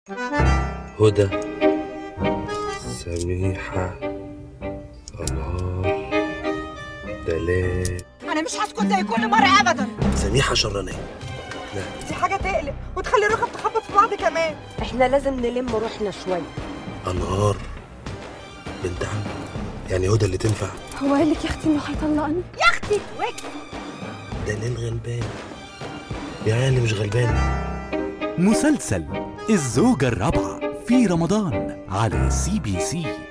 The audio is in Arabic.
هدى، سميحة، أنهار، دلال. انا مش هسكت زي كل مره ابدا. سميحة شرانية. لا، دي حاجه تقلق وتخلي روحك تخبط في بعض كمان. احنا لازم نلم روحنا شويه. أنهار بنت عم، يعني هدى اللي تنفع. هو قال لك يا اختي انه هيطلقني؟ يا اختي ويك. دلال غلبان، يا عيال مش غلبان. مسلسل الزوجة الرابعة في رمضان على CBC.